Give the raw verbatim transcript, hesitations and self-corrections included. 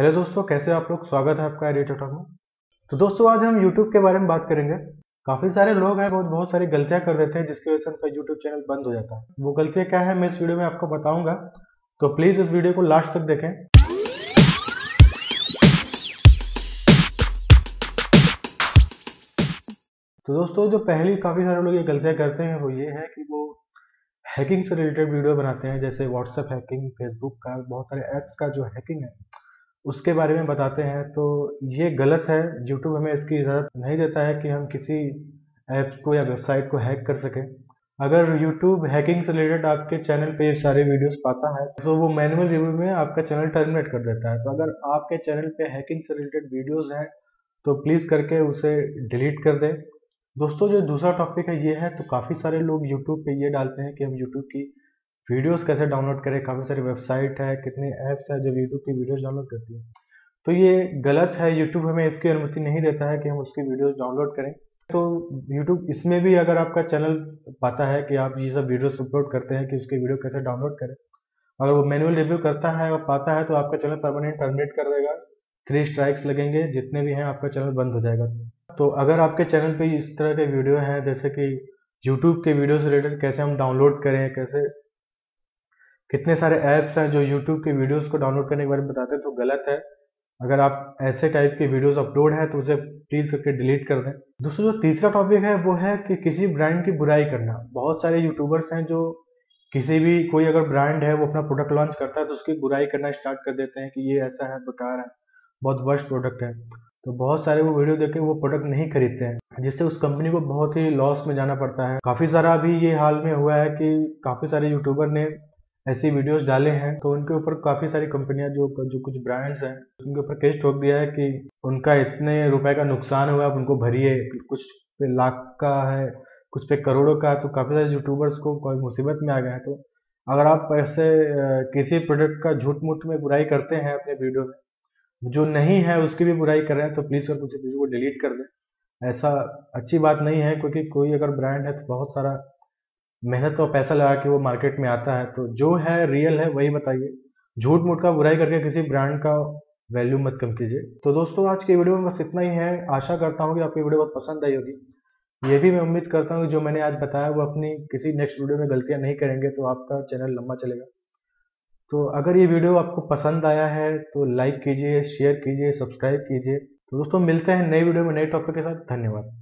Hello दोस्तों, कैसे हो आप लोग। स्वागत है आपका एडिटर टॉक में। तो दोस्तों आज हम यूट्यूब के बारे में बात करेंगे। काफी सारे लोग हैं बहुत बहुत सारी गलतियां कर देते हैं जिसकी वजह से उनका यूट्यूब चैनल बंद हो जाता है। वो गलतियां क्या है मैं इस वीडियो में आपको बताऊंगा, तो प्लीज इस वीडियो को लास्ट तक देखें। तो दोस्तों जो पहली काफी सारे लोग ये गलतियां करते हैं वो ये है कि वो हैकिंग से रिलेटेड वीडियो बनाते हैं, जैसे व्हाट्सएप हैकिंग, फेसबुक का, बहुत सारे ऐप्स का जो हैकिंग है उसके बारे में बताते हैं। तो ये गलत है। यूट्यूब हमें इसकी इजाज़त नहीं देता है कि हम किसी ऐप्स को या वेबसाइट को हैक कर सकें। अगर यूट्यूब हैकिंग से रिलेटेड आपके चैनल पे ये सारे वीडियोस पाता है तो वो मैनुअल रिव्यू में आपका चैनल टर्मिनेट कर देता है। तो अगर आपके चैनल पे हैकिंग से रिलेटेड वीडियोस हैं तो प्लीज़ करके उसे डिलीट कर दें। दोस्तों जो दूसरा टॉपिक है ये है, तो काफ़ी सारे लोग यूट्यूब पे ये डालते हैं कि हम यूट्यूब की वीडियोस कैसे डाउनलोड करें। काफ़ी सारी वेबसाइट है, कितने ऐप्स है जो यूट्यूब की वीडियोस डाउनलोड करती है। तो ये गलत है। यूट्यूब हमें इसकी अनुमति नहीं देता है कि हम उसकी वीडियोस डाउनलोड करें। तो यूट्यूब इसमें भी अगर आपका चैनल पाता है कि आप ये सब वीडियोस अपलोड करते हैं कि उसकी वीडियो कैसे डाउनलोड करें, अगर वो मैनुअल रिव्यू करता है और पाता है तो आपका चैनल परमानेंट टर्मिनेट कर देगा। थ्री स्ट्राइक्स लगेंगे, जितने भी हैं आपका चैनल बंद हो जाएगा। तो अगर आपके चैनल पे इस तरह के वीडियो हैं जैसे कि यूट्यूब के वीडियो से रिलेटेड कैसे हम डाउनलोड करें, कैसे कितने सारे ऐप्स हैं जो यूट्यूब के वीडियोस को डाउनलोड करने के बारे में बताते हैं, तो गलत है। अगर आप ऐसे टाइप के वीडियोस अपलोड है तो उसे प्लीज करके डिलीट कर दें। दोस्तों जो तीसरा टॉपिक है वो है कि किसी ब्रांड की बुराई करना। बहुत सारे यूट्यूबर्स हैं जो किसी भी कोई अगर ब्रांड है वो अपना प्रोडक्ट लॉन्च करता है तो उसकी बुराई करना स्टार्ट कर देते हैं कि ये ऐसा है, बेकार है, बहुत वर्स्ट प्रोडक्ट है। तो बहुत सारे वो वीडियो देख के वो प्रोडक्ट नहीं खरीदते हैं, जिससे उस कंपनी को बहुत ही लॉस में जाना पड़ता है। काफी सारा अभी ये हाल में हुआ है कि काफी सारे यूट्यूबर ने ऐसी वीडियोस डाले हैं तो उनके ऊपर काफी सारी कंपनियां जो जो कुछ ब्रांड्स हैं उनके ऊपर केस ठोक दिया है कि उनका इतने रुपए का नुकसान हुआ, आप उनको भरिए। कुछ पे लाख का है, कुछ पे करोड़ों का। तो काफी सारे यूट्यूबर्स को कोई मुसीबत में आ गए हैं। तो अगर आप ऐसे किसी प्रोडक्ट का झूठ मूठ में बुराई करते हैं अपने वीडियो में, जो नहीं है उसकी भी बुराई कर रहे हैं, तो प्लीज कर उस वीडियो को डिलीट कर दें। ऐसा अच्छी बात नहीं है, क्योंकि कोई अगर ब्रांड है तो बहुत सारा मेहनत और पैसा लगा के वो मार्केट में आता है। तो जो है रियल है वही बताइए। झूठ मूठ का बुराई करके किसी ब्रांड का वैल्यू मत कम कीजिए। तो दोस्तों आज की वीडियो में बस इतना ही है। आशा करता हूँ कि आपको वीडियो बहुत पसंद आई होगी। ये भी मैं उम्मीद करता हूँ कि जो मैंने आज बताया वो अपनी किसी नेक्स्ट वीडियो में गलतियां नहीं करेंगे तो आपका चैनल लंबा चलेगा। तो अगर ये वीडियो आपको पसंद आया है तो लाइक कीजिए, शेयर कीजिए, सब्सक्राइब कीजिए। तो दोस्तों मिलते हैं नई वीडियो में नए टॉपिक के साथ। धन्यवाद।